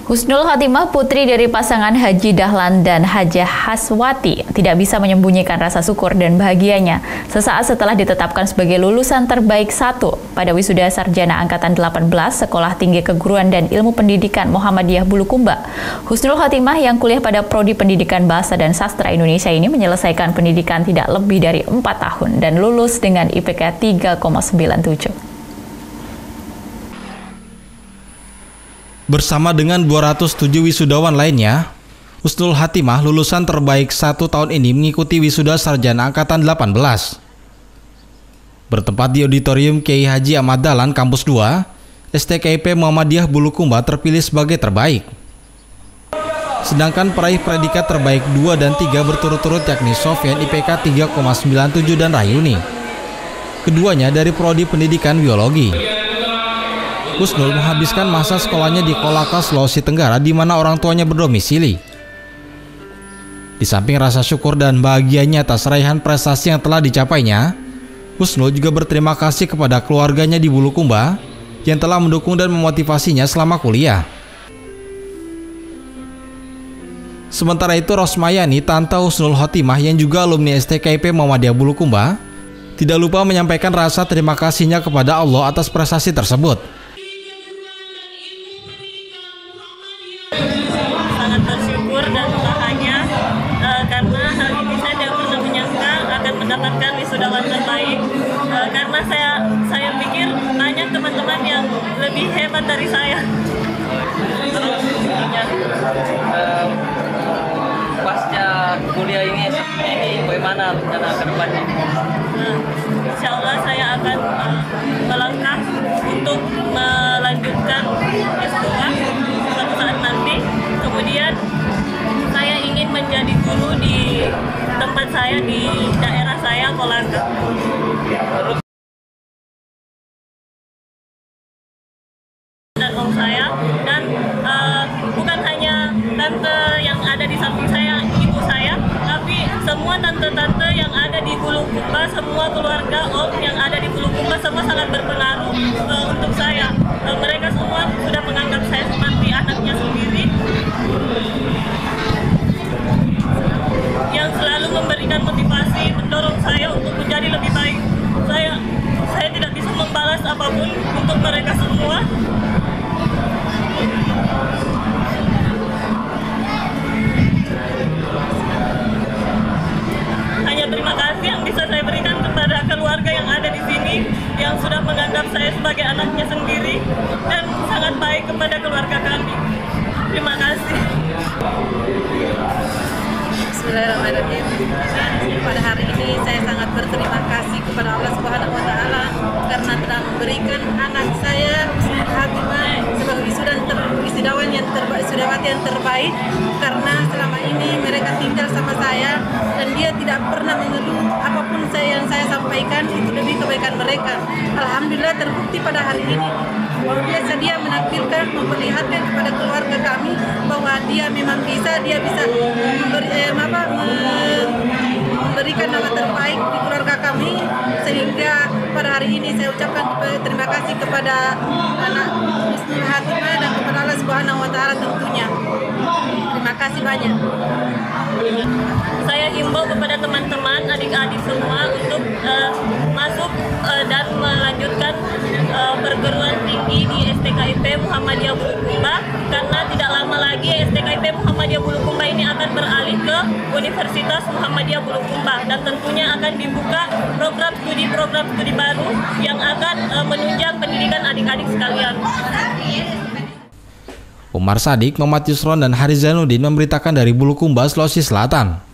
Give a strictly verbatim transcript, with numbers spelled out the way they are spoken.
Husnul Khotimah, putri dari pasangan Haji Dahlan dan Hajah Haswati, tidak bisa menyembunyikan rasa syukur dan bahagianya sesaat setelah ditetapkan sebagai lulusan terbaik satu pada wisuda sarjana angkatan delapan belas Sekolah Tinggi Keguruan dan Ilmu Pendidikan Muhammadiyah Bulukumba. Husnul Khotimah yang kuliah pada Prodi Pendidikan Bahasa dan Sastra Indonesia ini menyelesaikan pendidikan tidak lebih dari empat tahun dan lulus dengan I P K tiga koma sembilan tujuh. Bersama dengan dua ratus tujuh wisudawan lainnya, Husnul Khotimah lulusan terbaik satu tahun ini mengikuti wisuda sarjana angkatan delapan belas. Bertempat di Auditorium Kiai Haji Ahmad Dahlan Kampus dua, S T K I P Muhammadiyah Bulukumba terpilih sebagai terbaik. Sedangkan peraih predikat terbaik dua dan tiga berturut-turut yakni Sofyan I P K tiga koma sembilan tujuh dan Rayuni. Keduanya dari Prodi Pendidikan Biologi. Husnul menghabiskan masa sekolahnya di Kolaka, Sulawesi Tenggara, di mana orang tuanya berdomisili. Di samping rasa syukur dan bahagianya atas raihan prestasi yang telah dicapainya, Husnul juga berterima kasih kepada keluarganya di Bulukumba yang telah mendukung dan memotivasinya selama kuliah. Sementara itu, Rosmayani, tante Husnul Khotimah yang juga alumni S T K I P Muhammadiyah Bulukumba, tidak lupa menyampaikan rasa terima kasihnya kepada Allah atas prestasi tersebut. Sangat bersyukur dan bahagia uh, karena hal ini saya tidak pernah menyangka akan mendapatkan wisudawan terbaik, uh, karena saya saya pikir banyak teman-teman yang lebih hebat dari saya. Uh, pasca kuliah ini ini bagaimana rencana ke depannya? Uh, insya Allah saya akan uh, melangkah untuk melanjutkan S dua suatu saat nanti. Kemudian saya ingin menjadi guru di tempat saya, di daerah saya, Kolaka. Dan om saya, dan uh, bukan hanya tante yang ada di samping saya, ibu saya, tapi semua tante-tante yang ada di Bulukumba, semua keluarga om yang ada di Bulukumba, semua sangat berpengaruh uh, untuk saya. Uh, mereka semua sudah menganggap saya seperti anaknya sendiri, yang selalu memberikan motivasi, mendorong saya untuk menjadi lebih baik. Saya saya tidak bisa membalas apapun untuk mereka semua. Hanya terima kasih yang bisa saya berikan kepada keluarga yang ada di sini, yang sudah menganggap saya sebagai anaknya sendiri dan sangat baik kepada keluarga kami. Terima kasih. Bismillahirrahmanirrahim. Pada hari ini saya sangat berterima kasih kepada Allah Subhanahu wa taala karena telah memberikan anak saya Husnul Khotimah sebagai wisudawan ter, wisudawan yang terbaik, wisudawan yang terbaik, karena selama ini mereka tinggal sama saya dan dia tidak pernah mengeluh apapun saya yang saya sampaikan itu demi kebaikan mereka. Alhamdulillah terbukti pada hari ini bahwa biasa dia menampilkan, memperlihatkan kepada keluarga kami bahwa dia memang bisa, dia bisa memberi, eh, apa, memberikan nama terbaik di keluarga kami, sehingga pada hari ini saya ucapkan terima kasih kepada anak Husnul Khotimah dan kepada Allah Subhanahu wa taala tentunya. Terima kasih banyak. Saya himbau kepada teman-teman, adik-adik semua untuk uh, masuk uh, dan melanjutkan uh, perguruan tinggi di S T K I P Muhammadiyah Bulukumba, karena tidak lama lagi S T K I P Muhammadiyah Bulukumba ini akan beralih ke Universitas Muhammadiyah Bulukumba, dan tentunya akan dibuka program studi-program studi baru yang akan uh, menunjang pendidikan adik-adik sekalian. Umar Sadik, Muhammad Yusron, dan Haris Zainuddin memberitakan dari Bulukumba, Sulawesi Selatan.